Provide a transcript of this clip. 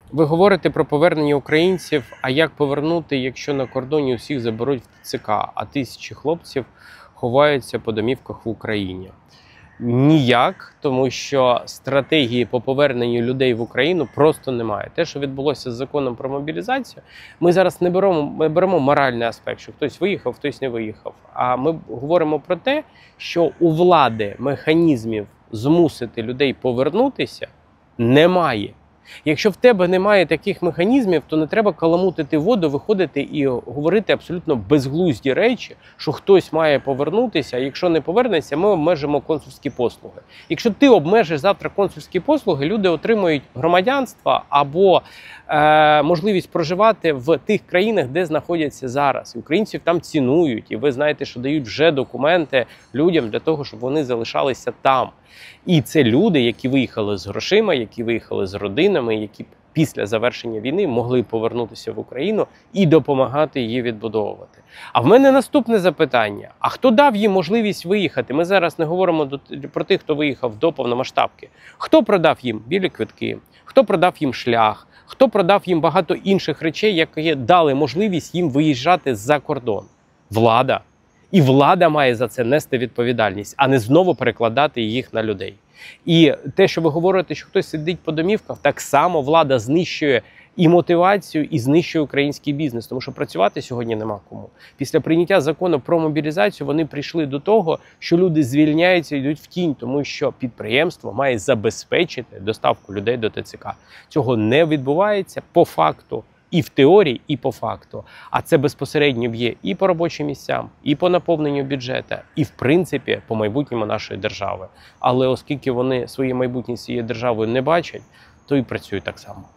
Ви говорите про повернення українців, а як повернути, якщо на кордоні усіх заберуть в ТЦК, а тисячі хлопців ховаються по домівках в Україні? Ніяк, тому що стратегії по поверненню людей в Україну просто немає. Те, що відбулося з законом про мобілізацію, ми зараз не беремо моральний аспект, що хтось виїхав, хтось не виїхав. А ми говоримо про те, що у влади механізмів змусити людей повернутися немає. Якщо в тебе немає таких механізмів, то не треба каламутити воду, виходити і говорити абсолютно безглузді речі, що хтось має повернутися, а якщо не повернеться, ми обмежимо консульські послуги. Якщо ти обмежиш завтра консульські послуги, люди отримують громадянство або можливість проживати в тих країнах, де знаходяться зараз. І українців там цінують, і ви знаєте, що дають вже документи людям для того, щоб вони залишалися там. І це люди, які виїхали з грошима, які виїхали з родинами, які після завершення війни могли повернутися в Україну і допомагати її відбудовувати. А в мене наступне запитання. А хто дав їм можливість виїхати? Ми зараз не говоримо про тих, хто виїхав до повномасштабки. Хто продав їм білі квитки? Хто продав їм шлях? Хто продав їм багато інших речей, які дали можливість їм виїжджати за кордон? Влада. І влада має за це нести відповідальність, а не знову перекладати їх на людей. І те, що ви говорите, що хтось сидить по домівках, так само влада знищує і мотивацію, і знищує український бізнес, тому що працювати сьогодні нема кому. Після прийняття закону про мобілізацію вони прийшли до того, що люди звільняються і йдуть в тінь, тому що підприємство має забезпечити доставку людей до ТЦК. Цього не відбувається по факту. І в теорії, і по факту. А це безпосередньо б'є і по робочим місцям, і по наповненню бюджету, і в принципі по майбутньому нашої держави. Але оскільки вони своє майбутнє цією державою не бачать, то і працюють так само.